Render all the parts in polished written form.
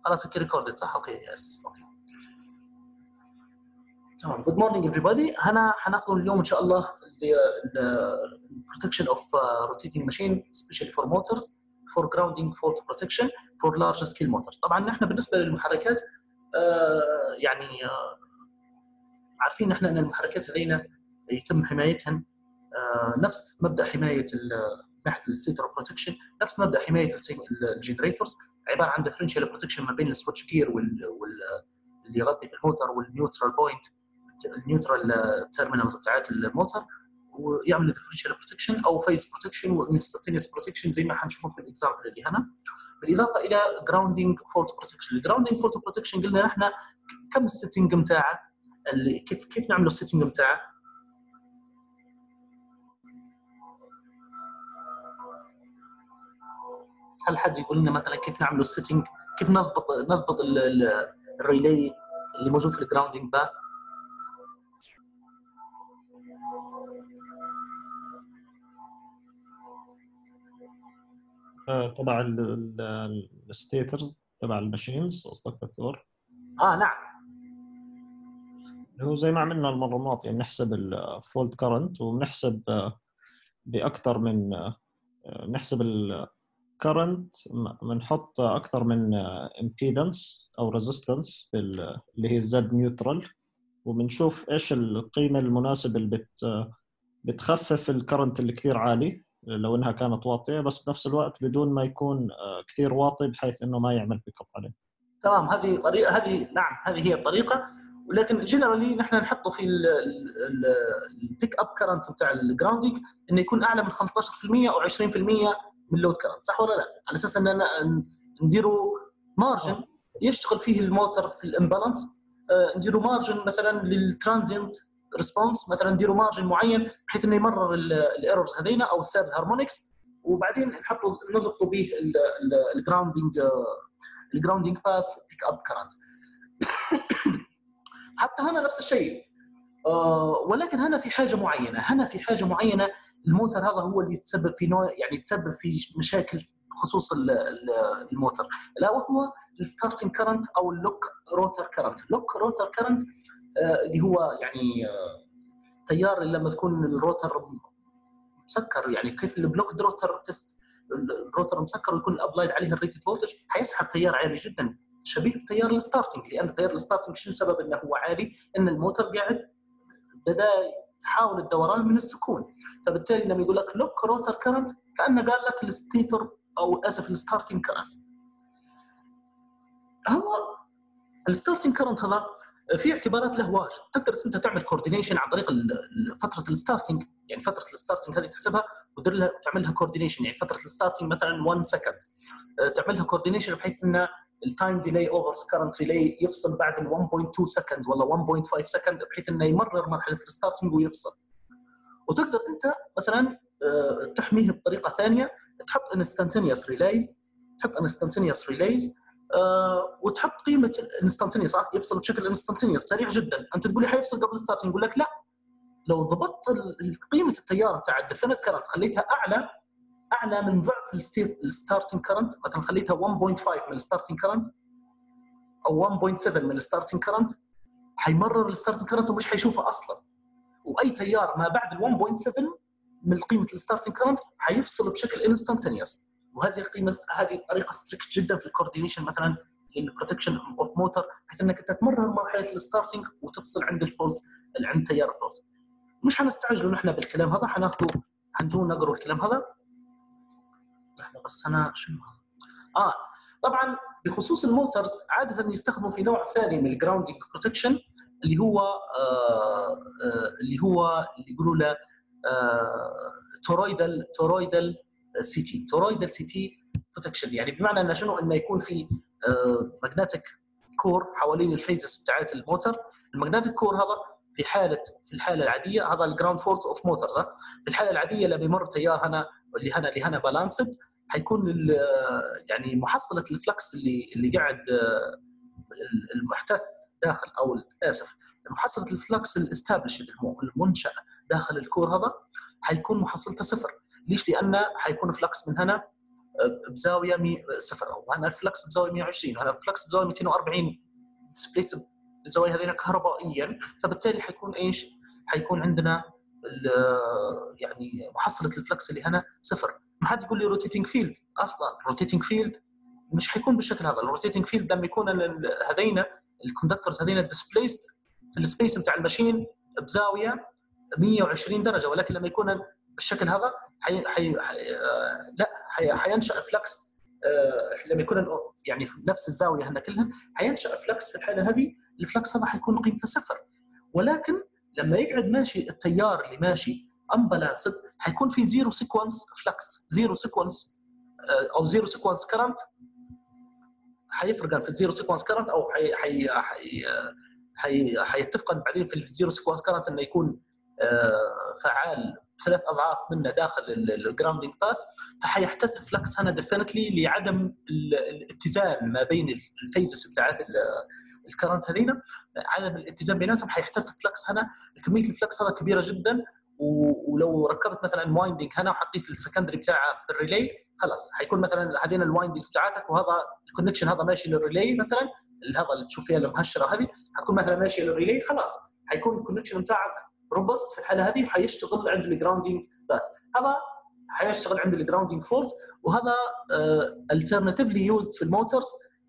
خلاص اوكي ريكوردد صح اوكي يس اوكي تمام. جود مورنينج ايفريبادي. هناخذ اليوم ان شاء الله protection of rotating machine especially for motors for grounding fault protection for large scale motors. طبعا نحن بالنسبه للمحركات يعني عارفين نحن ان المحركات هذينا يتم حمايتهن نفس مبدا حمايه ناحيه الستيتر بروتكشن، نفس مبدا حمايه الجنريتورز، عباره عن ديفرنشال بروتكشن ما بين السويتش جير اللي يغطي في الموتور والنيوترال بوينت النيوترال تيرمينالز بتاعت الموتور، ويعمل ديفرنشال بروتكشن او فيز بروتكشن وانستنتينيوس بروتكشن زي ما حنشوفه في الاكزامبل اللي هنا، بالاضافه الى جراوندينج فولت بروتكشن. الجراوندينج فولت بروتكشن قلنا نحن كم السيتنج بتاعه، كيف نعمل السيتنج بتاعه. هل حد يقول لنا مثلا كيف نعمل السيتنج، كيف نضبط الريلي اللي موجود في الجراوندينج باث؟ تبع الستيترز تبع الماشينز قصدك دكتور؟ نعم. هو زي ما عملنا المره الماضيه يعني نحسب الفولت كارنت وبنحسب باكثر من نحسب الكرنت، بنحط اكثر من امبيدنس او ريزيستنس اللي هي الزد نيوترال، وبنشوف ايش القيمه المناسبه اللي بتخفف الكرنت اللي كثير عالي لو انها كانت واطيه، بس بنفس الوقت بدون ما يكون كثير واطي بحيث انه ما يعمل بيك اب عليه. تمام. هذه طريقه، هذه هي الطريقه، ولكن جنرالي نحن نحطه في البيك اب كرنت بتاع الجراوندينج انه يكون اعلى من 15% او 20% من اللود كرنت، صح ولا لا؟ على اساس ان نديروا مارجن يشتغل فيه الموتور في الامبالانس، نديروا مارجن مثلا للترانزينت ريسبونس، مثلا نديروا مارجن معين بحيث انه يمرر الايرورز هذينا او الثيرد هارمونكس، وبعدين نحطوا نضبطوا به الجراوندينج باث بيك اب كرنت. حتى هنا نفس الشيء، ولكن هنا في حاجه معينه، الموتور هذا هو اللي يتسبب في نوع، يعني يتسبب في مشاكل بخصوص الموتور، لا وهو الستارتنج كرنت او اللوك روتر كرنت. اللوك روتر كرنت اللي هو يعني تيار لما تكون الروتر مسكر، يعني كيف البلوك روتر تيست، الروتر مسكر ويكون الابلايد عليه الريتد فولتج حيسحب تيار عالي جدا شبيه بتيار الستارتنج، لان تيار الستارتنج شو السبب انه هو عالي؟ ان الموتور قاعد بدا يحاول الدوران من السكون، فبالتالي لما يقول لك لوك روتر كرنت كانه قال لك الستيتور او اسف الستارتنج كرنت. هو الستارتنج كرنت هذا في اعتبارات له واجد، تقدر انت تعمل كوردينيشن عن طريق فتره الستارتنج، يعني فتره الستارتنج هذه تحسبها وتدير لها تعمل لها كوردينيشن، يعني فتره الستارتنج مثلا 1 سكند تعملها كوردينيشن بحيث ان التايم ديلي اوفر كرنت ريلي يفصل بعد ال 1.2 سكند ولا 1.5 سكند بحيث انه يمرر مرحله الستارتنج ويفصل. وتقدر انت مثلا تحميه بطريقه ثانيه، تحط انستنتينيوس ريليز، وتحط قيمه الانستنتينيوس يفصل بشكل انستنتينيوس سريع جدا. انت تقول لي حيفصل قبل الستارتنج، يقول لك لا، لو ضبطت قيمه التيار بتاع الديفينيت كرنت خليتها اعلى من ضعف الستارتنج كرنت، مثلا خليتها 1.5 من الستارتنج كرنت او 1.7 من الستارتنج كرنت، حيمرر الستارتنج كرنت ومش حيشوفه اصلا، واي تيار ما بعد ال 1.7 من قيمه الستارتنج كرنت حيفصل بشكل انستنتينيوس. وهذه طريقه ستريكت جدا في الكوردينيشن مثلا للبروتكشن اوف موتور، بحيث انك انت تمرر مرحله الستارتنج وتفصل عند الفولت، عند تيار الفولت. مش حنستعجلوا نحن بالكلام هذا، حناخذه حنجون نقروا الكلام هذا. لحظه بس انا شنو طبعا بخصوص الموتورز عاده يستخدموا في نوع ثاني من الجراوندينج بروتكشن اللي هو اللي يقولوا له تورويدال سي تي بروتكشن، يعني بمعنى انه شنو، انه يكون في ماجنتيك كور حوالين الفيزز بتاعت الموتور. الماجنتيك كور هذا في الحاله العاديه هذا الجراوند فولت اوف موتورز، في الحاله العاديه لما بيمر تيار اللي هنا بالانسد حيكون يعني محصله الفلكس اللي قاعد المحتث داخل او اسف محصله الفلكس الاستابلش المنشأ داخل الكور هذا حيكون محصلته صفر. ليش؟ لانه حيكون فلكس من هنا بزاويه 0 وهنا الفلكس بزاويه 120 وهنا الفلكس بزاويه 240 ديسبليس الزوايا هذين كهربائيا، فبالتالي حيكون ايش؟ حيكون عندنا يعني محصله الفلكس اللي هنا 0. ما حد يقول لي روتيتنج فيلد، اصلا روتيتنج فيلد مش حيكون بالشكل هذا. الروتيتنج فيلد لما يكون هذين الكوندكتورز هذين ديسبليسد في السبيس بتاع الماشين بزاويه 120 درجه، ولكن لما يكون بالشكل هذا حينشأ فلكس لما يكون يعني في نفس الزاويه هنا كلها حينشأ فلكس. في الحاله هذه الفلكس هذا حيكون قيمته 0، ولكن لما يقعد ماشي التيار اللي ماشي امبالانسد حيكون في زيرو سيكونس فلكس، زيرو سيكونس او زيرو سيكونس كرنت. حيفرقان في الزيرو سيكونس كرنت او حيتفقن بعدين في الزيرو سيكونس كرنت انه يكون فعال 3 أضعاف منه داخل الجراوندينج باث، فحيحتث فلكس هنا ديفينتلي لعدم الاتزان ما بين الفيزز بتاعت الكرنت هذينا، عدم الاتزان بيناتهم حيحتث فلكس هنا. كميه الفلكس هذا كبيره جدا، ولو ركبت مثلا وايندنج هنا وحطيت السكندري بتاعه في الريلي خلاص حيكون مثلا هذين الوايندنجز بتاعتك وهذا الكونكشن هذا ماشي للريلي، مثلا هذا اللي تشوف فيها المهشره هذه حتكون مثلا ماشي للريلي، خلاص حيكون الكونكشن بتاعك روبست في الحاله هذه وحيشتغل عند الجراوندينج باث. هذا حيشتغل عند الجراوندينج فولت، وهذا الترناتيفلي يوزد في الموتورز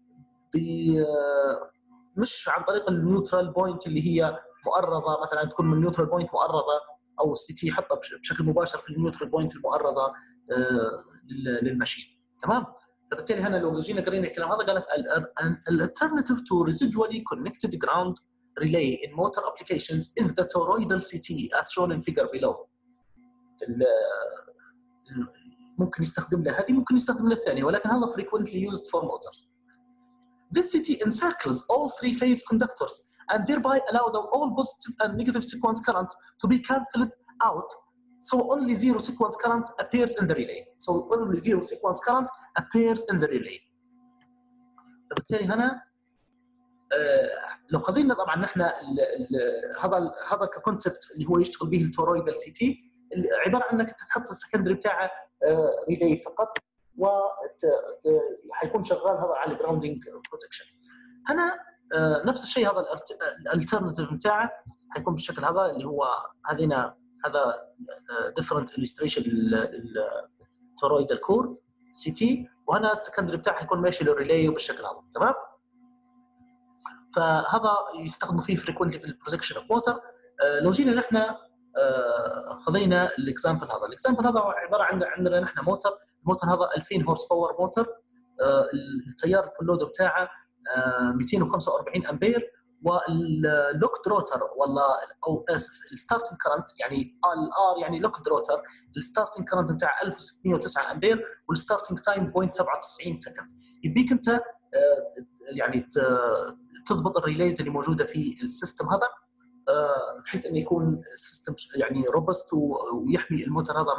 مش عن طريق النيوترال بوينت اللي هي مؤرضه، مثلا تكون من النيوترال بوينت مؤرضه او السي تي يحطها بشكل مباشر في النيوترال بوينت المؤرضه للماشين. تمام. فبالتالي هنا لو جينا قرينا الكلام هذا قالت alternative to residually connected ground relay in motor applications is the toroidal CT as shown in figure below. ممكن يستخدم له هذه، ممكن يستخدم له الثانيه، ولكن هذا frequently used for motors. This CT encircles all three-phase conductors and thereby allow the all positive and negative sequence currents to be cancelled out, so only zero sequence current appears in the relay. So only zero sequence current appears in the relay. فبالتالي هنا لو خذينا طبعا نحن هذا ككونسبت اللي هو يشتغل به التورويدال سي تي، عباره عن انك تحط السكندري بتاعه ريلي فقط وحيكون شغال هذا على الجراوندينج بروتكشن. هنا نفس الشيء، هذا الالترناتيف بتاعه حيكون بالشكل هذا اللي هو هذا ديفرنت illustration للتورويدال كور سي تي، وهنا السكندري بتاعه حيكون ماشي للريلي بالشكل هذا. تمام. فهذا يستخدموا فيه فريكوينتلي في البروتكشن اوف موتور. لو جينا نحن خذينا الاكزامبل هذا عباره عن عندنا نحن الموتور هذا 2000 هورس باور موتور، التيار الفلود بتاعه 245 امبير، واللوكد روتر او اسف الستارتنج كرنت يعني الار يعني لوكد روتر، الستارتنج كرنت بتاعه 1609 امبير والستارتنج تايم 0.97 سكند. يبيك انت يعني تضبط الريليز اللي موجوده في السيستم هذا بحيث انه يكون السيستم يعني روبست ويحمي الموتور هذا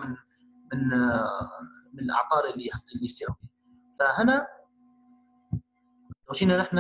من الاعطال اللي يصير. فهنا لو جينا نحن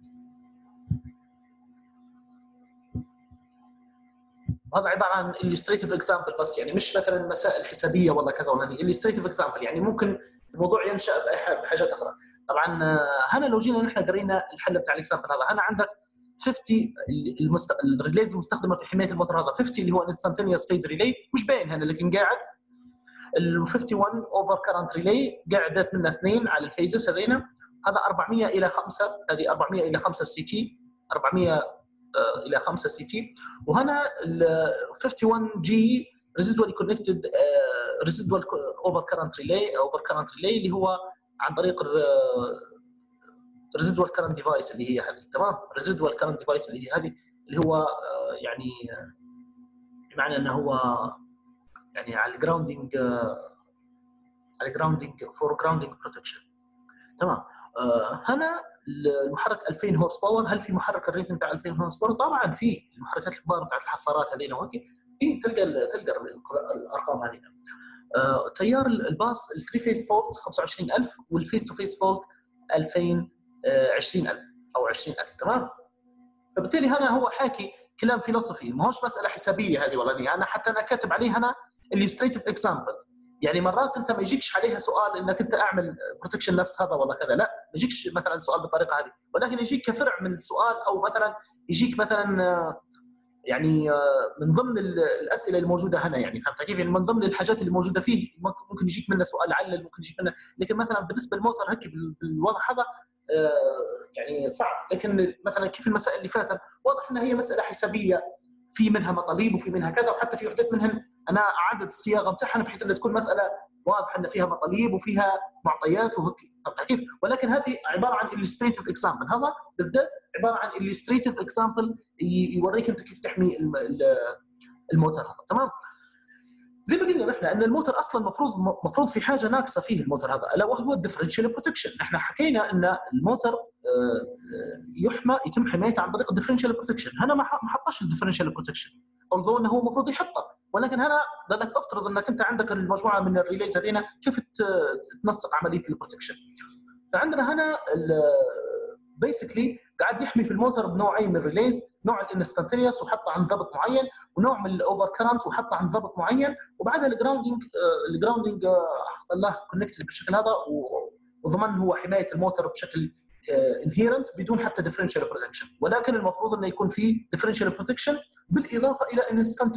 هذا عباره عن illustrative example بس، يعني مش مثلا مسائل حسابيه ولا كذا ولا هذه illustrative example، يعني ممكن الموضوع ينشا بحاجات اخرى. طبعا هنا لو جينا نحن قرينا الحل بتاع الاكزامبل هذا، هنا عندك 50 الريليز المستخدمه في حمايه الموتور هذا 50 اللي هو انستنتينيوس فيز ريلي، مش باين هنا لكن قاعد ال 51 اوفر كرنت ريلي قاعدت منها 2 على الفيزز هذينا، هذا 400 الى 5، هذه 400 الى 5 سي تي، 400 الى 5 سي تي. وهنا ال 51 جي ريزيدوال كونكتد ريزيدوال اوفر كرنت ريلي اللي هو عن طريق ريزيدوال كرنت ديفايس اللي هي هذه. تمام. ريزيدوال كرنت ديفايس اللي هي هذه اللي هو يعني بمعنى انه هو يعني على الجراوندينج فور جراوندينج بروتكشن. تمام. هنا المحرك 2000 هورس باور، هل في محرك الريتم بتاع 2000 هورس باور؟ طبعا في المحركات الكبار بتاعت الحفارات هذين وهيك في تلقى الارقام هذه. تيار الباص الثري فيس فولت 25000 والفيس تو فيس فولت 20000 او 20000. تمام. فبالتالي هنا هو حاكي كلام فيلسوفي، ما هوش مساله حسابيه هذه ولا دي، انا حتى انا كاتب عليه هنا illustrative example، يعني مرات انت ما يجيكش عليها سؤال انك انت اعمل بروتكشن نفس هذا ولا كذا، لا ما يجيكش مثلا سؤال بالطريقه هذه، ولكن يجيك كفرع من السؤال، او مثلا يجيك مثلا يعني من ضمن الاسئله الموجوده هنا، يعني فهمت كيف؟ يعني من ضمن الحاجات اللي موجوده فيه ممكن يجيك منه سؤال علل، ممكن يجيك منه، لكن مثلا بالنسبه للموتر هيك بالوضع هذا يعني صعب. لكن مثلا كيف المسائل اللي فاتت واضح انها هي مساله حسابيه، في منها مطالب وفي منها كذا، وحتى في وحدات منهن انا اعدت الصياغه بتاعها بحيث انها تكون مساله واضح ان فيها مطالب وفيها معطيات وهيك، فهمت كيف؟ ولكن هذه عباره عن illustrative example، هذا بالذات عباره عن illustrative example يوريك انت كيف تحمي الموتر هذا. تمام؟ زي ما قلنا نحن ان الموتر اصلا مفروض في حاجه ناقصه فيه الموتر هذا، الا وهو الديفرنشال بروتكشن. نحن حكينا ان الموتر يتم حمايته عن طريق الديفرنشال بروتكشن، هنا ما حطش الديفرنشال بروتكشن، although انه هو المفروض يحطه، ولكن هنا قال لك افترض انك انت عندك المجموعه من الريليز هذين كيف تنسق عمليه البروتكشن. فعندنا هنا بيسكلي قاعد يحمي في الموتر بنوعين من الريليز، نوع الانستنتينيوس وحطه عند ضبط معين، ونوع من الاوفر كرنت وحطه عند ضبط معين، وبعدها الجراوندينج خلاه كونكتد بالشكل هذا، وضمن هو حمايه الموتر بشكل انهيرنت بدون حتى ديفرنشال بروتكشن. ولكن المفروض انه يكون في ديفرنشال بروتكشن بالاضافه الى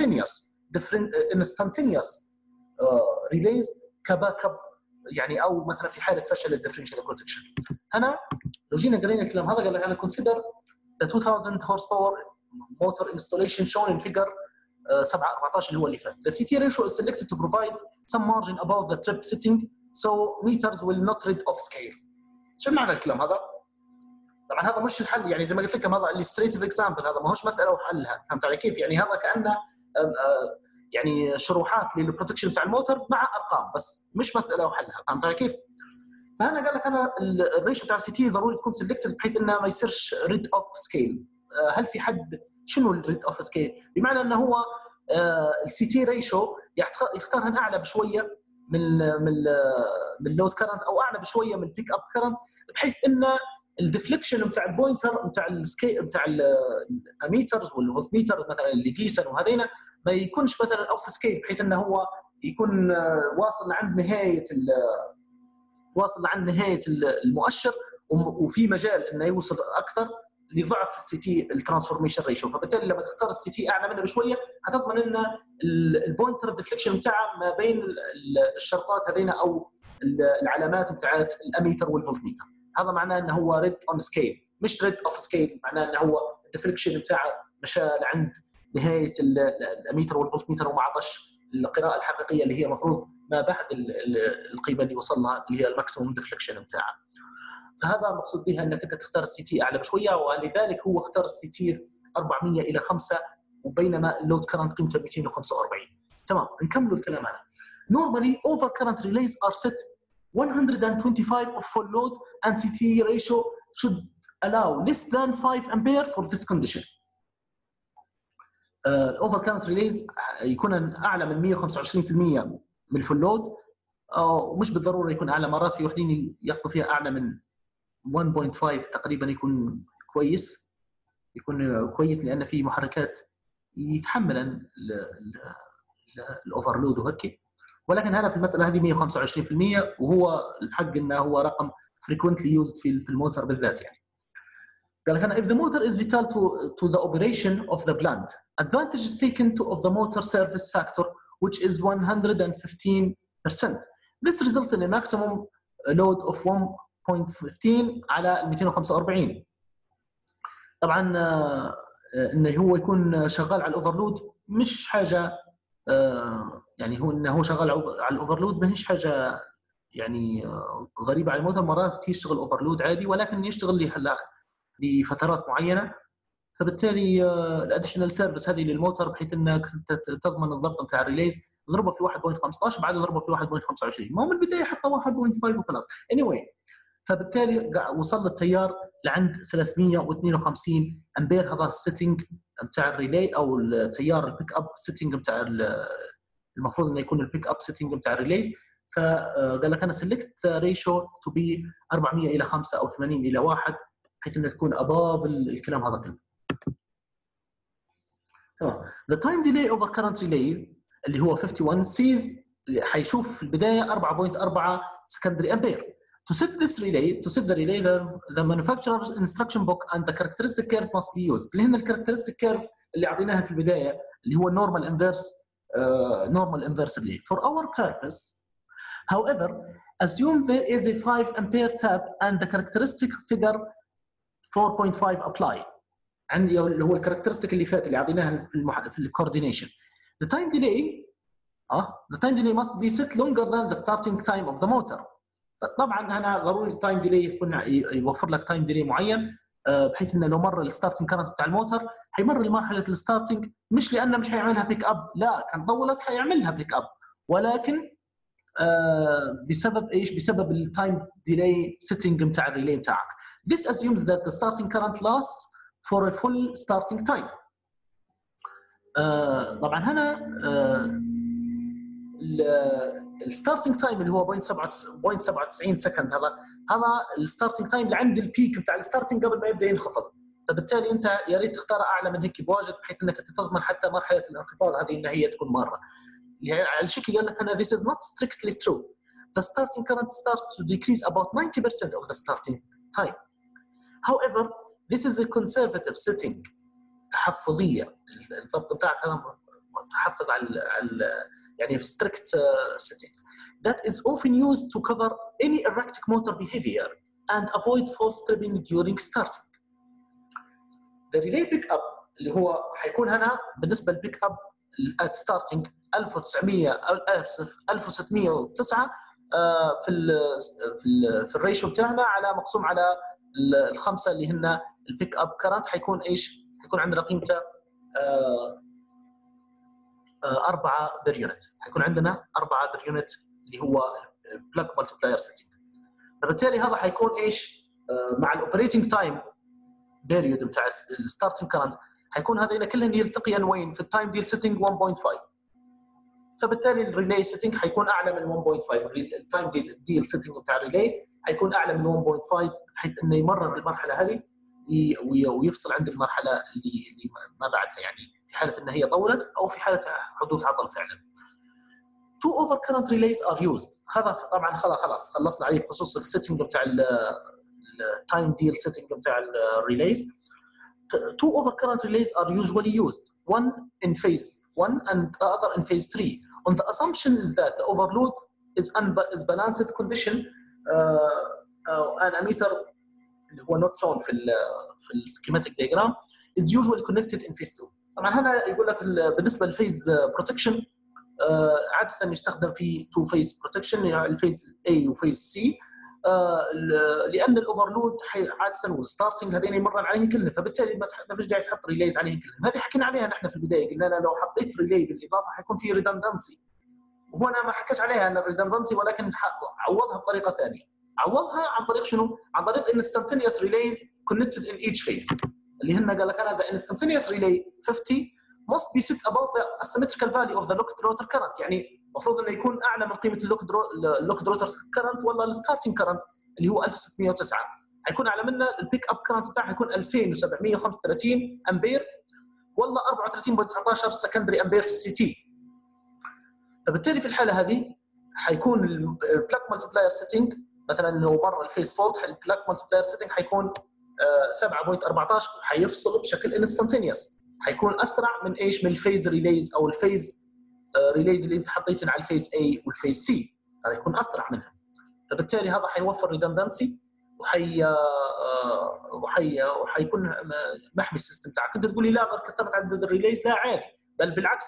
انستنتينيوس ريليز كباك اب، يعني او مثلا في حاله فشل الديفرنشال بروتكشن. هنا لو جينا قرينا الكلام هذا قال لك انا كونسيدر the 2000 horsepower motor installation shown in figure 7/14 اللي هو اللي فات. The CT ratio is selected to provide some margin above the trip setting so meters will not rid of scale. شو معنى الكلام هذا؟ طبعا هذا مش الحل، يعني زي ما قلت لكم هذا illustrative example، هذا ما هوش مساله وحلها، فهمت علي كيف؟ يعني هذا كانه يعني شروحات للبروتكشن بتاع الموتور مع ارقام بس، مش مساله وحلها، فهمت علي كيف؟ فهنا قال لك انا الريشيو بتاع السي تي ضروري تكون سيلكتد بحيث انه ما يصيرش ريد اوف سكيل. هل في حد شنو الريد اوف سكيل؟ بمعنى انه هو السي تي ريشيو يختارها اعلى بشويه من اللود كرنت، او اعلى بشويه من البيك اب كرنت، بحيث ان الديفليكشن بتاع البوينتر بتاع السكيل بتاع الاميترز والفولتميتر مثلا اللي قيسن وهذين ما يكونش مثلا اوف سكيل، بحيث انه هو يكون واصل لعند نهايه المؤشر، وفي مجال انه يوصل اكثر لضعف السي تي الترانسفورميشن ريشيو. فبالتالي لما تختار السي تي اعلى منه بشويه هتضمن ان البوينتر ديفليكشن بتاعه ما بين الشرطات هذين او العلامات بتاعت الاميتر والفولتميتر. هذا معناه انه هو ريد اون سكيل مش ريد اوف سكيل، معناه انه هو الديفليكشن بتاعه مشى لعند نهايه الاميتر والفولتميتر وما عطش القراءه الحقيقيه اللي هي المفروض ما بعد القيمه اللي وصل لها اللي هي الماكسيموم ديفليكشن بتاعها. فهذا المقصود بها انك انت تختار السي تي اعلى بشويه، ولذلك هو اختار السي تي 400 الى 5، وبينما اللود كرنت قيمته 245. تمام، نكمل الكلام هذا. Normally over current relays are set 125 of full load and CT ratio should allow less than 5 ampere for this condition. الاوفر كارنت ريليز يكون اعلى من 125% من الفول لود، ومش بالضروره يكون اعلى، مرات في وحدين ياخذوا فيها اعلى من 1.5 تقريبا يكون كويس لان في محركات يتحمل الاوفرلود وهيك. ولكن هنا في المساله هذه 125%، وهو الحق انه هو رقم frequently used في الموتور بالذات. يعني قال لك if the motor is vital to the operation of the plant, advantage is taken of the motor service factor which is 115%. This results in a maximum load of 1.15 على 245. طبعا انه هو يكون شغال على الاوفرلود مش حاجه، يعني هو انه هو شغال على الاوفرلود ما هيش حاجه يعني غريبه على الموتور، مرات يشتغل اوفرلود عادي ولكن يشتغل لفترات معينه. فبالتالي الاديشنال سيرفيس هذه للموتور بحيث انك تضمن الضبط بتاع الريليز، اضربه في 1.15 بعد اضربه في 1.25، ما هو من البدايه حتى 1.5 وخلاص. anyway فبالتالي وصل التيار لعند 352 امبير، هذا السيتنج بتاع الريلي او التيار البيك اب سيتنج بتاع المفروض انه يكون البيك اب سيتنج بتاع الريليز. فقال لك انا سيلكت ريشيو تو بي 400 الى 5 او 80 الى 1 بحيث انها تكون above الكلام هذا كله. تمام. The time delay over current relay اللي هو 51 sees حيشوف في البدايه 4.4 secondary ampere. To set this relay, the manufacturer's instruction book and the characteristic curve must be used. اللي هنا الكاركترستيك كيرف اللي عطيناها في البدايه اللي هو normal inverse relay. For our purpose, however, assume there is a 5 ampere tap and the characteristic figure 4.5 apply. عندي اللي هو الكاركترستيك اللي فات اللي عطيناها في الكوردينيشن. The time delay must be set longer than the starting time of the motor. طبعا هنا ضروري التايم ديلي يكون يوفر لك تايم ديلي معين بحيث انه لو مر الستارتنج كارنت بتاع الموتور حيمر لمرحله الستارتنج، مش لانه مش حيعملها بيك اب، لا كان طولت حيعملها بيك اب، ولكن بسبب ايش؟ بسبب التايم ديلي سيتنج بتاع الريلي بتاعك. This assumes that the starting current lasts for a full starting time. طبعا هنا الستارتنج تايم اللي هو 0.97 سكند، هذا الستارتنج تايم اللي عند البيك بتاع الستارتنج قبل ما يبدا ينخفض، فبالتالي انت يا ريت تختار اعلى من هيك بواجد بحيث انك تضمن حتى مرحله الانخفاض هذه ان هي تكون مره. على الشكل قال لك هنا this is not strictly true. The starting current starts to decrease about 90% of the starting time. However, this is a conservative setting، تحفظيه. الضبط بتاعك هذا تحفظ على يعني strict setting that is often used to cover any erratic motor behavior and avoid false tripping during starting. The relay pickup اللي هو حيكون هنا بالنسبه للبيك اب at starting 1609 في الريشيو بتاعنا على مقسوم على الخمسه اللي هن البيك اب كرنت، حيكون ايش؟ حيكون عندنا قيمته 4 بير يونت، حيكون عندنا 4 بير يونت اللي هو بلاك مالتيبلاير سيتنج. فبالتالي هذا حيكون ايش؟ مع الاوبريتنج تايم بيريود بتاع الستارتنج كرنت حيكون هذين كلهم يلتقيان وين؟ في التايم ديل سيتنج 1.5. فبالتالي الريلي سيتنج حيكون اعلى من 1.5، التايم ديل سيتنج بتاع الريلي حيكون اعلى من 1.5 بحيث انه يمرر المرحله هذه ويفصل عند المرحله اللي ما بعدها، يعني في حاله ان هي طولت او في حاله حدوث عطل فعلا. Two overcurrent relays are used. هذا طبعا خلاص خلصنا عليه بخصوص السيتنج بتاع التايم ديل سيتنج بتاع الريليز. Two overcurrent relays are usually used, one in phase 1 and the other in phase 3. On the assumption is that the overload is balanced condition and ammeter اللي هو not shown في السكيماتيك diagram is usually connected in phase 2. طبعا هنا يقول لك بالنسبه للفيز بروتكشن عاده يستخدم في تو فيز بروتكشن، الفيز A وفيز C، لان الاوفرلود عاده والستارتنج هذين يمرن عليه كلهم، فبالتالي ما فيش داعي تحط ريليز عليه كلهم. هذه حكينا عليها نحن في البدايه، قلنا لو حطيت ريلي بالاضافه حيكون في ريدندنسي، وهنا ما حكيش عليها ان الريدندنسي، ولكن عوضها بطريقه ثانيه. عوضها عن طريق شنو؟ عن طريق instantaneous relays connected in each phase، اللي هن قال لك انا the instantaneous relay 50 must be set above the asymmetrical value of the locked rotor current، يعني المفروض انه يكون اعلى من قيمه اللوكد روتر كرنت ولا الستارتنج كرنت اللي هو 1609، حيكون اعلى منه البيك اب كرنت بتاعه حيكون 2735 امبير ولا 34.19 سكندري امبير في السي تي. فبالتالي في الحاله هذه حيكون البلاك مالتيبلاير سيتنج مثلا لو مر الفيس فولت، البلاك مالتيبلاير سيتنج حيكون 7.14 وحيفصل بشكل انستنتينيوس، حيكون اسرع من ايش؟ من الفيز ريليز او الفيز ريليز اللي انت حطيتهم على الفيز A والفيز C، هذا يكون اسرع منها. فبالتالي هذا حيوفر ريدندنسي وحيكون محمي السيستم تاعك. كنت تقول لي لا غير كثرت عدد الريليز، لا عادي، بل بالعكس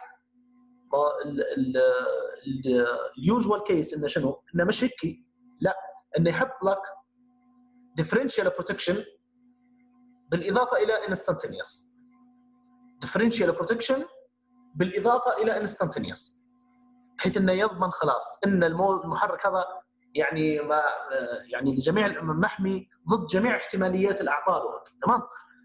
اليوجوال كيس انه شنو؟ انه مش هيك، لا انه يحط لك ديفرنشال بروتكشن بالاضافه الى انستنتينيوس، ديفرنشال بروتكشن بالاضافه الى انستنتينيوس، بحيث انه يضمن خلاص ان المحرك هذا يعني ما يعني لجميع محمي ضد جميع احتماليات الاعطال. تمام.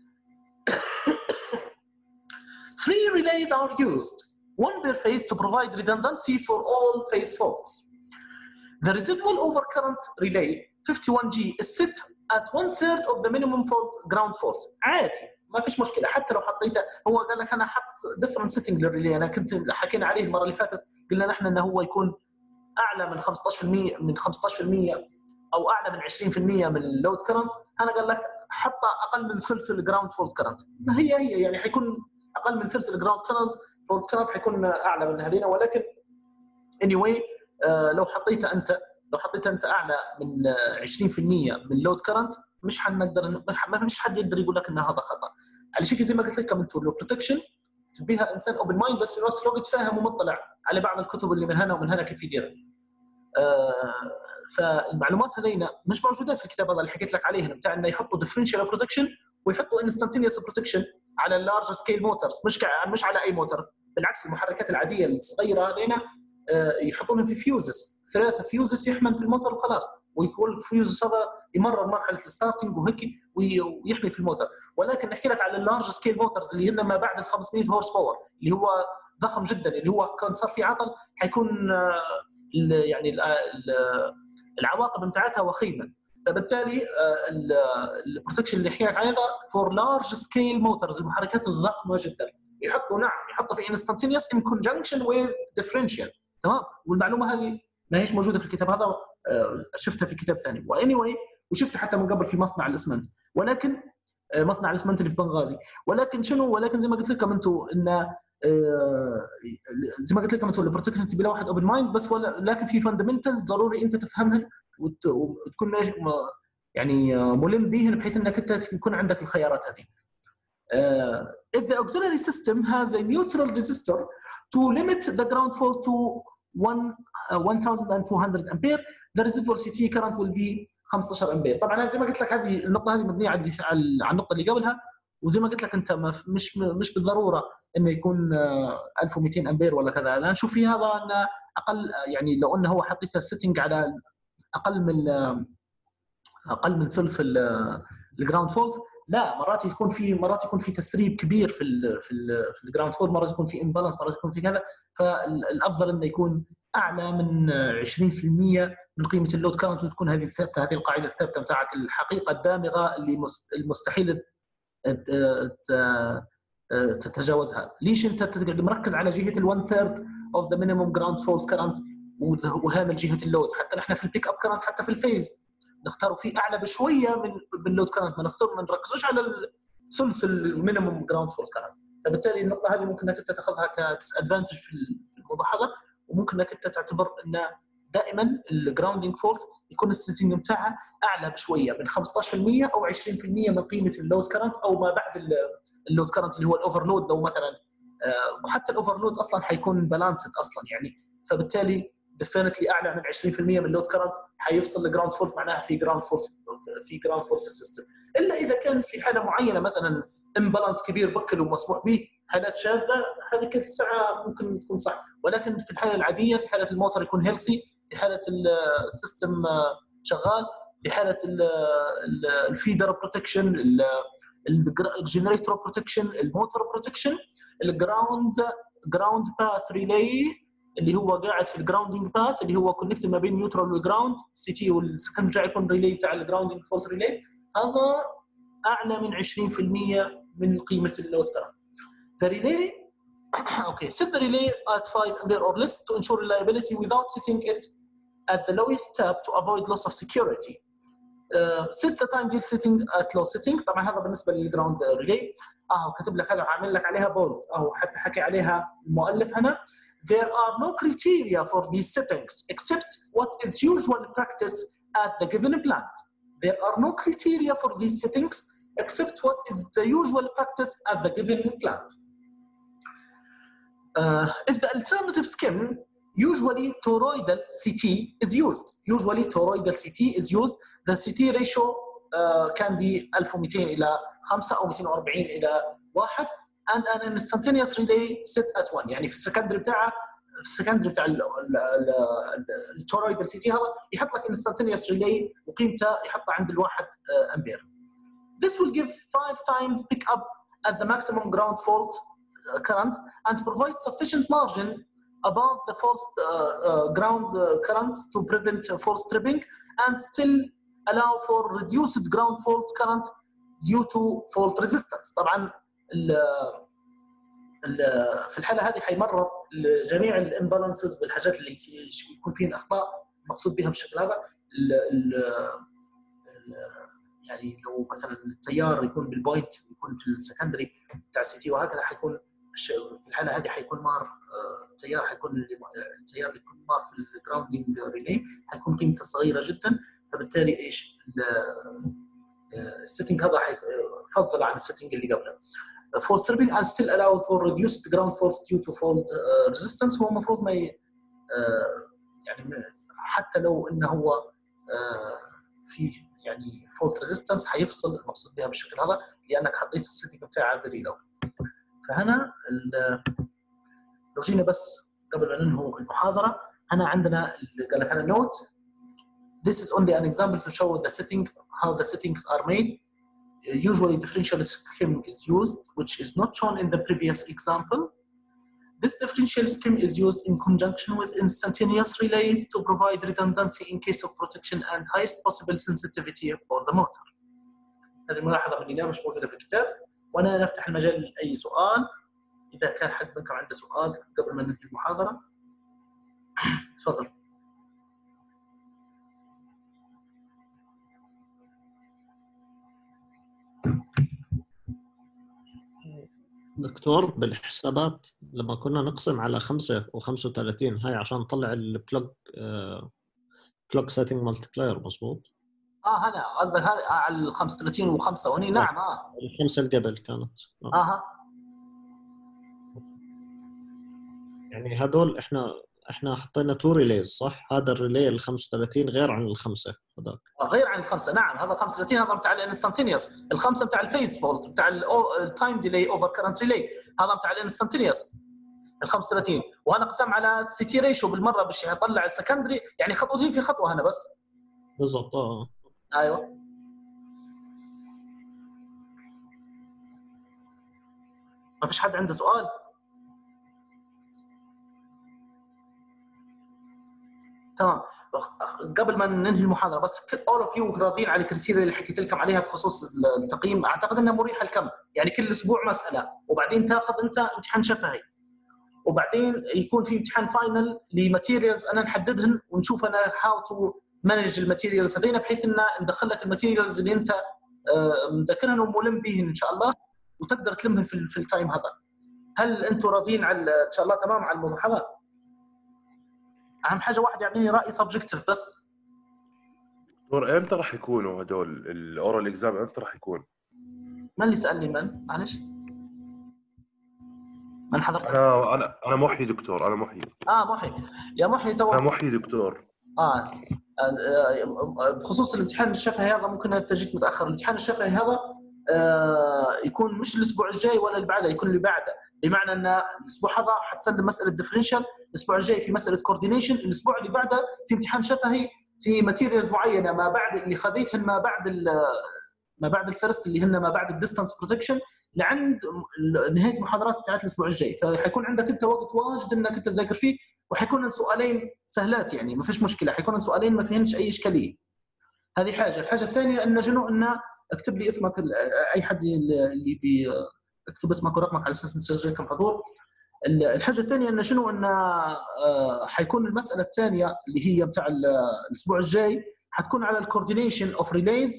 Three relays are used, one per phase to provide redundancy for all phase faults. The residual overcurrent relay 51G is set at 1/3 of the minimum fault ground force. عادي ما فيش مشكله حتى لو حطيته. هو قال لك انا حط different setting للريلي، انا كنت حكينا عليه المره اللي فاتت، قلنا نحن انه هو يكون اعلى من 15% او اعلى من 20% من اللود كرنت، انا قال لك حطه اقل من ثلث الجراوند فولت كرنت. ما هي يعني حيكون اقل من ثلث الجراوند فولت كرنت حيكون اعلى من هذين. ولكن anyway لو حطيت انت اعلى من 20% من اللود كرنت مش حنقدر، ما فيش حد يقدر يقول لك ان هذا خطا. على شيء زي ما قلت لكم انتم لو بروتكشن تبيها انسان اوبن مايند بس في نفس الوقت فاهم ومطلع على بعض الكتب اللي من هنا ومن هنا كيف يديرها. فالمعلومات هذينا مش موجودات في الكتاب هذا اللي حكيت لك عليه، بتاع انه يحطوا ديفرنشال بروتكشن ويحطوا انستنتينيوس بروتكشن على اللارج سكيل موتورز، مش على اي موتور. بالعكس المحركات العاديه الصغيره هذينا يحطونهم في فيوزز، 3 فيوزز يحمل في الموتور وخلاص، ويكون الفيوزز هذا يمرر مرحله الستارتنج وهيك ويحمي في الموتور. ولكن نحكي لك على اللارج سكيل موتورز اللي هن ما بعد ال 500 هورس باور اللي هو ضخم جدا، اللي هو كان صار في عطل حيكون يعني العواقب بتاعتها وخيمه. فبالتالي البروتكشن اللي حكيت عليه فور لارج سكيل موتورز، المحركات الضخمه جدا، يحطوا في انستنتينيوس ان كونجنكشن وذ ديفرنشال. تمام. والمعلومه هذه ما هيش موجوده في الكتاب هذا، شفتها في كتاب ثاني واني وشفتها حتى من قبل في مصنع الاسمنت، ولكن مصنع الاسمنت اللي في بنغازي. ولكن زي ما قلت لكم انتم ان زي ما قلت لكم انتم البروتكشن تبي له واحد اوبن مايند بس، لكن في فاندمنتالز ضروري انت تفهمهم وتكون يعني ملم بيهم بحيث انك انت يكون عندك الخيارات هذه. If the auxiliary system has a neutral resistor to limit the ground fault to 1200 ampere, the residual CT current will be 15 امبير. طبعا زي ما قلت لك هذه النقطه هذه مبنيه على النقطه اللي قبلها، وزي ما قلت لك انت مش بالضروره انه يكون 1200 امبير ولا كذا. انا اشوف في هذا انه اقل، يعني لو انه هو حطيته سيتنج على اقل من ثلث الجراوند فولت، لا مرات يكون في تسريب كبير في الجراوند فولت، مرات يكون في امبالانس، مرات يكون في كذا. فالافضل انه يكون اعلى من 20% من قيمه اللود كارنت، وتكون هذه الثابته، هذه القاعده الثابته بتاعك، الحقيقه الدامغه اللي المستحيل تتجاوزها. ليش انت تقعد مركز على جهه ال1/3 of the minimum ground fault current وهامل جهه اللود؟ حتى نحن في البيك اب كارنت حتى في الفيز نختاروا فيه اعلى بشويه من اللود كارنت، ما نركزوش على ثلث المينيمم جراوند فولت كارنت. فبالتالي النقطه هذه ممكن انك انت تاخذها كديس ادفانتج في الموضوع هذا، وممكن انك انت تعتبر ان دائما الجراوندينج فولت يكون السيتنج بتاعها اعلى بشويه من 15% او 20% من قيمه اللود كارنت او ما بعد اللود كارنت اللي هو الاوفرلود. لو مثلا وحتى الاوفرلود اصلا حيكون بالانسد اصلا يعني، فبالتالي ديفينتلي اعلى من 20% من اللود كارنت حيفصل الجراوند فولت، معناها في جراوند فولت في السيستم. الا اذا كان في حاله معينه مثلا امبالانس كبير بكل ومسموح به، حالات شاذه هذه كل ساعه ممكن تكون صح. ولكن في الحاله العاديه، في حاله الموتور يكون هيلثي، في حاله السيستم شغال، في حاله الفيدر بروتكشن، الجنريتور بروتكشن، الموتور بروتكشن، الجراوند باث ريلي اللي هو قاعد في الجراوندينج باث اللي هو كونكت ما بين نيوترال والجراوند سي تي، والسكند بتاعه يكون ريلي بتاع الجراوندينج فولت ريلي، هذا اعلى من 20% من قيمه اللود كارنت. The relay set the relay at 5 ampere or less to ensure reliability without setting it at the lowest tab to avoid loss of security. set the time deal setting at low setting. طبعا هذا بالنسبه للجراوند ريلي. كتب لك هذا عامل لك عليها بولد، حتى حكي عليها المؤلف هنا. There are no criteria for these settings except what is usual practice at the given plant. There are no criteria for these settings except what is the usual practice at the given plant. If the alternative scheme, usually toroidal CT is used. The CT ratio can be 1200 إلى 5 أو 240 إلى 1 and an instantaneous relay set at 1. يعني في السكندري بتاع التورويدال CT هذا يحط لك instantaneous relay وقيمته يحطها عند 1 أمبير. This will give 5 times pick up at the maximum ground fault current and provide sufficient margin above the forced ground current to prevent false tripping and still allow for reduced ground fault current due to fault resistance. طبعا في الحاله هذه حيمرر جميع الامبالانسز بالحاجات اللي يكون فيها اخطاء مقصود بها بالشكل هذا. يعني لو مثلا التيار يكون بالبوينت يكون في السكندري بتاع السي تي وهكذا، حيكون في الحاله هذه حيكون مار التيار اللي يكون مار في الجراوندينج ريلي حيكون قيمته صغيره جدا، فبالتالي ايش السيتنج هذا حيفضل عن السيتنج اللي قبله. fault stripping and still allowed for reduced ground fault due to fault resistance. هو المفروض ما يعني حتى لو انه هو في يعني fault resistance حيفصل المقصود بها بالشكل هذا لانك حطيت السيتنج بتاعه very low. فهنا لو جينا بس قبل ما ننهي المحاضره، هنا عندنا قال لك هنا note this is only an example to show the setting how the settings are made. Usually differential scheme is used, which is not shown in the previous example. This differential scheme is used in conjunction with instantaneous relays to provide redundancy in case of protection and highest possible sensitivity for the motor. هذه الملاحظة مني لا مش موجودة في الكتاب، وأنا نفتح المجال لأي سؤال. إذا كان حد منكم عنده سؤال قبل ما ننهي المحاضرة تفضل. دكتور بالحسابات لما كنا نقسم على 5 و35 هاي عشان نطلع البلوج سيتنج مالتيبلاير مظبوط؟ هنا قصدك هذا على ال 35 و5 وهني نعم الخمسة اللي قبل كانت يعني هذول احنا حطينا 2 ريليز صح؟ هذا الريلي ال 35 غير عن الخمسة هذاك. غير عن الخمسة نعم. هذا 35 هذا بتاع الانستنتينيوس، الخمسة بتاع الفيز فولت بتاع التايم ديلي اوفر كرنت ريلي، هذا بتاع الانستنتينيوس ال 35. وهنا قسم على سي تي ريشيو بالمره باش يطلع السكندري، يعني خطوتين في خطوه هنا بس بالضبط. ايوه ما فيش حد عنده سؤال؟ تمام. قبل ما ننهي المحاضره بس all of you راضين على الكريتيريا اللي حكيت لكم عليها بخصوص التقييم. اعتقد انها مريحه الكم، يعني كل اسبوع مساله وبعدين تاخذ انت امتحان شفهي وبعدين يكون في امتحان فاينل لماتيريالز انا نحددهن ونشوف انا هاو تو مانج الماتيريالز هذين بحيث ان ندخل لك الماتيريالز اللي انت مذاكرهن وملم بهن ان شاء الله وتقدر تلمهن في التايم هذا. هل انتم راضيين على ان شاء الله تمام على الموضوع هذا؟ اهم حاجه واحد يعطيني راي سبجكتيف بس. دكتور امتى راح يكونوا هدول الاورال اكزام؟ امتى راح يكون؟ من اللي سالني؟ من معلش من حضرتك؟ انا محي دكتور، انا محي. محي يا محي تو انا محي دكتور. بخصوص الامتحان الشفهي هذا ممكن انت جيت متاخر. الامتحان الشفهي هذا يكون مش الاسبوع الجاي ولا اللي بعده، يكون اللي بعده، بمعنى ان الاسبوع هذا حتسلم مساله ديفرنشال، الاسبوع الجاي في مساله كوردينيشن، الاسبوع اللي بعده في امتحان شفهي في ماتيريالز معينه ما بعد اللي خذيتهن ما بعد الفيرست اللي هن ما بعد الديستانس بروتكشن لعند نهايه المحاضرات بتاعت الاسبوع الجاي. فحيكون عندك انت وقت واجد انك انت تذاكر فيه، وحيكون سؤالين سهلات يعني ما فيش مشكله، حيكون سؤالين ما فيهنش اي اشكاليه. هذه حاجه. الحاجه الثانيه ان شنو ان اكتب لي اسمك، اي حد اللي اكتب اسمك ورقمك على اساس نسجل كم حضور. الحاجه الثانيه ان شنو ان حيكون المساله الثانيه اللي هي بتاع الاسبوع الجاي حتكون على الكوردينيشن اوف ريليز،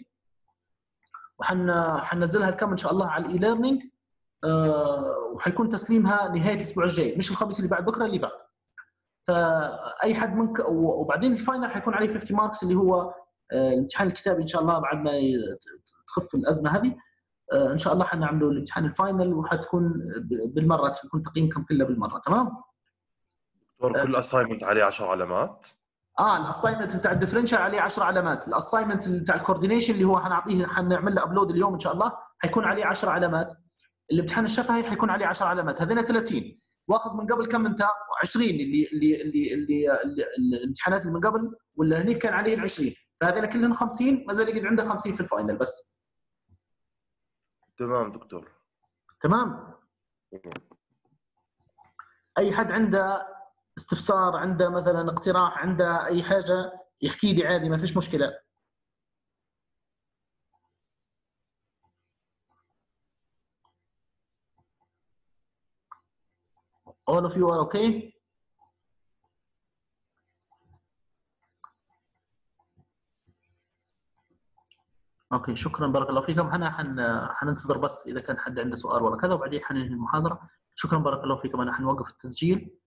وحننزلها الكم ان شاء الله على الاي ليرنينج، وحيكون تسليمها نهايه الاسبوع الجاي مش الخميس اللي بعد بكره اللي بعد. فاي حد منك وبعدين الفاينل حيكون عليه 50 ماركس اللي هو الامتحان الكتابي ان شاء الله بعد ما تخف الازمه هذه ان شاء الله حنعملوا الامتحان الفاينل وحتكون بالمره تكون تقييمكم كله بالمره. تمام دكتور كل اساينمنت عليه 10 علامات؟ الاساينمنت بتاع الديفرنشال عليه 10 علامات، الاساينمنت بتاع الكوردينيشن اللي هو حنعمل له ابلود اليوم ان شاء الله حيكون عليه 10 علامات، الامتحان الشفهي حيكون عليه 10 علامات، هذين 30 واخذ من قبل كم انت 20 اللي الامتحانات اللي من قبل ولا هنيك كان عليه 20، فهذين كلهم 50 ما زال يقعد عنده 50 في الفاينل بس. تمام دكتور تمام. اي حد عنده استفسار، عنده مثلا اقتراح، عنده اي حاجه يحكي لي عادي ما فيش مشكله. all of you are okay. اوكي شكرا بارك الله فيكم. انا حننتظر بس اذا كان حد عنده سؤال ولا كذا وبعدين حننهي المحاضره. شكرا بارك الله فيكم. انا حنوقف التسجيل.